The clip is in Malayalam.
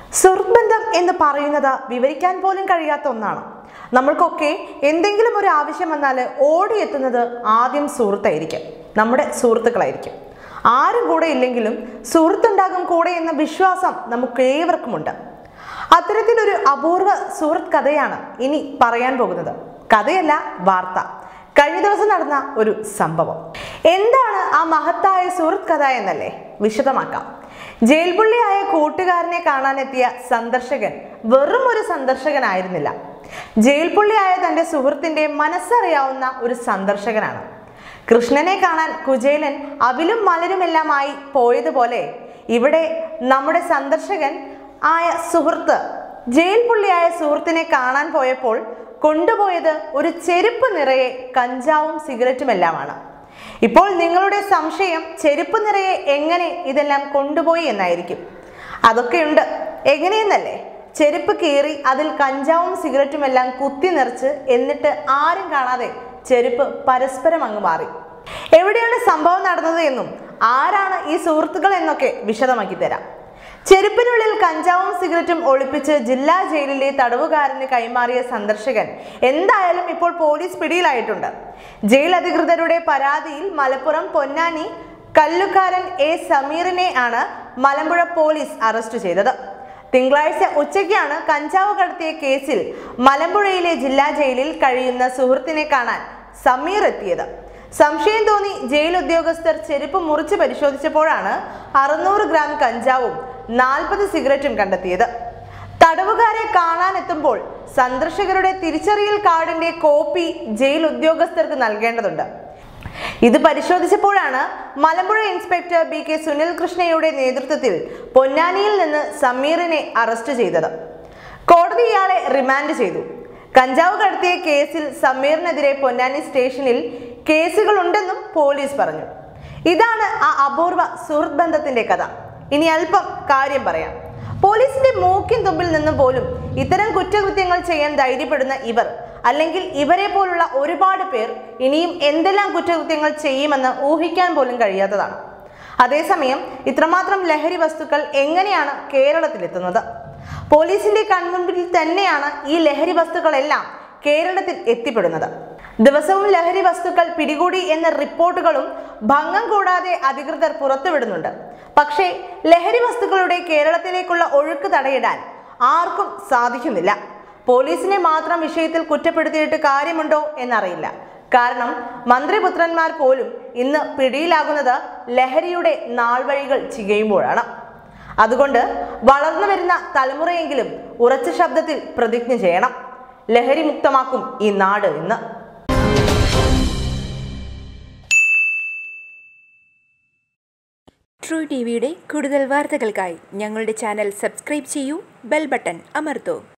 സുഹൃത്ബന്ധം എന്ന് പറയുന്നത് വിവരിക്കാൻ പോലും കഴിയാത്ത ഒന്നാണ്. നമ്മൾക്കൊക്കെ എന്തെങ്കിലും ഒരു ആവശ്യം വന്നാൽ ഓടിയെത്തുന്നത് ആദ്യം സുഹൃത്തായിരിക്കും, നമ്മുടെ സുഹൃത്തുക്കളായിരിക്കും. ആരും കൂടെ ഇല്ലെങ്കിലും സുഹൃത്തുണ്ടാകും കൂടെ എന്ന വിശ്വാസം നമുക്ക് ഏവർക്കുമുണ്ട്. അത്തരത്തിലൊരു അപൂർവ സുഹൃത്ത് കഥയാണ് ഇനി പറയാൻ പോകുന്നത്. കഥയല്ല, വാർത്ത. കഴിഞ്ഞ ദിവസം നടന്ന ഒരു സംഭവം. എന്താണ് ആ മഹത്തായ സുഹൃത്ത് കഥ എന്നല്ലേ? വിശദമാക്കാം. ജയിൽ പുള്ളിയായ കൂട്ടുകാരനെ കാണാനെത്തിയ സന്ദർശകൻ വെറും ഒരു സന്ദർശകനായിരുന്നില്ല. ജയിൽ പുള്ളിയായ തന്റെ സുഹൃത്തിന്റെ മനസ്സറിയാവുന്ന ഒരു സന്ദർശകനാണ്. കൃഷ്ണനെ കാണാൻ കുചേലൻ അവിലും മലരുമെല്ലാമായി പോയതുപോലെ ഇവിടെ നമ്മുടെ സന്ദർശകൻ ആയ സുഹൃത്ത് ജയിൽ പുള്ളിയായ സുഹൃത്തിനെ കാണാൻ പോയപ്പോൾ കൊണ്ടുപോയത് ഒരു ചെരുപ്പ് നിറയെ കഞ്ചാവും സിഗരറ്റുമെല്ലാമാണ്. ഇപ്പോൾ നിങ്ങളുടെ സംശയം ചെരുപ്പ് നിറയെ എങ്ങനെ ഇതെല്ലാം കൊണ്ടുപോയി എന്നായിരിക്കും. അതൊക്കെയുണ്ട്. എങ്ങനെയെന്നല്ലേ? ചെരുപ്പ് കീറി അതിൽ കഞ്ചാവും സിഗരറ്റും എല്ലാം കുത്തി നിറച്ച് എന്നിട്ട് ആരും കാണാതെ ചെരുപ്പ് പരസ്പരം അങ്ങ് മാറി. എവിടെയാണ് സംഭവം നടന്നത് എന്നും ആരാണ് ഈ സുഹൃത്തുക്കൾ എന്നൊക്കെ വിശദമാക്കി തരാം. ചെരുപ്പിനുള്ളിൽ കഞ്ചാവും സിഗരറ്റും ഒളിപ്പിച്ച് ജില്ലാ ജയിലിലെ തടവുകാരന് കൈമാറിയ സന്ദർശകൻ എന്തായാലും ഇപ്പോൾ പോലീസ് പിടിയിലായിട്ടുണ്ട്. ജയിൽ അധികൃതരുടെ പരാതിയിൽ മലപ്പുറം പൊന്നാനി കല്ലുകാരൻ എ സമീറിനെ ആണ് മലമ്പുഴ പോലീസ് അറസ്റ്റ് ചെയ്തത്. തിങ്കളാഴ്ച ഉച്ചയ്ക്കാണ് കഞ്ചാവ് കടത്തിയ കേസിൽ മലമ്പുഴയിലെ ജില്ലാ ജയിലിൽ കഴിയുന്ന സുഹൃത്തിനെ കാണാൻ സമീർ എത്തിയത്. സംശയം തോന്നി ജയിൽ ഉദ്യോഗസ്ഥർ ചെരുപ്പ് മുറിച്ച് പരിശോധിച്ചപ്പോഴാണ് 600 ഗ്രാം കഞ്ചാവും 40 സിഗരറ്റും കണ്ടെത്തിയത്. തടവുകാരെ കാണാനെത്തുമ്പോൾ സന്ദർശകരുടെ തിരിച്ചറിയൽ കാർഡിന്റെ കോപ്പി ജയിൽ ഉദ്യോഗസ്ഥർക്ക് നൽകേണ്ടതുണ്ട്. ഇത് പരിശോധിച്ചപ്പോഴാണ് മലമ്പുഴ ഇൻസ്പെക്ടർ BK സുനിൽ കൃഷ്ണയുടെ നേതൃത്വത്തിൽ പൊന്നാനിയിൽ നിന്ന് സമീറിനെ അറസ്റ്റ് ചെയ്തത്. കോടതി ഇയാളെ റിമാൻഡ് ചെയ്തു. കഞ്ചാവ് കടത്തിയ കേസിൽ സമീറിനെതിരെ പൊന്നാനി സ്റ്റേഷനിൽ കേസുകളുണ്ടെന്നും പോലീസ് പറഞ്ഞു. ഇതാണ് ആ അപൂർവ സുഹൃത്ത് ബന്ധത്തിന്റെ കഥ. ഇനി അല്പം കാര്യം പറയാം. പോലീസിന്റെ മൂക്കിൻ തുമ്പിൽ നിന്നും പോലും ഇത്തരം കുറ്റകൃത്യങ്ങൾ ചെയ്യാൻ ധൈര്യപ്പെടുന്ന ഇവർ, അല്ലെങ്കിൽ ഇവരെ പോലുള്ള ഒരുപാട് പേർ ഇനിയും എന്തെല്ലാം കുറ്റകൃത്യങ്ങൾ ചെയ്യുമെന്ന് ഊഹിക്കാൻ പോലും കഴിയാത്തതാണ്. അതേസമയം ഇത്രമാത്രം ലഹരി വസ്തുക്കൾ എങ്ങനെയാണ് കേരളത്തിലെത്തുന്നത്? പോലീസിന്റെ കൺമുൻപിൽ തന്നെയാണ് ഈ ലഹരി വസ്തുക്കളെല്ലാം കേരളത്തിൽ എത്തിപ്പെടുന്നത്. ദിവസവും ലഹരി വസ്തുക്കൾ പിടികൂടി എന്ന റിപ്പോർട്ടുകളും ഭംഗം കൂടാതെ അധികൃതർ പുറത്തുവിടുന്നുണ്ട്. പക്ഷേ ലഹരി വസ്തുക്കളുടെ കേരളത്തിലേക്കുള്ള ഒഴുക്ക് തടയിടാൻ ആർക്കും സാധിക്കുന്നില്ല. പോലീസിനെ മാത്രം വിഷയത്തിൽ കുറ്റപ്പെടുത്തിയിട്ട് കാര്യമുണ്ടോ എന്നറിയില്ല. കാരണം മന്ത്രിപുത്രന്മാർ പോലും ഇന്ന് പിടിയിലാകുന്നത് ലഹരിയുടെ നാൾവഴികൾ ചികയുമ്പോഴാണ്. അതുകൊണ്ട് വളർന്നു വരുന്ന തലമുറയെങ്കിലും ഉറച്ച ശബ്ദത്തിൽ പ്രതിജ്ഞ ചെയ്യണം. ലഹരി മുക്തമാക്കും ഈ നാട് ഇന്ന്. ട്രൂ ടിവിയുടെ കൂടുതൽ വാർത്തകൾക്കായി ഞങ്ങളുടെ ചാനൽ സബ്സ്ക്രൈബ് ചെയ്യൂ, ബെൽ ബട്ടൺ അമർത്തൂ.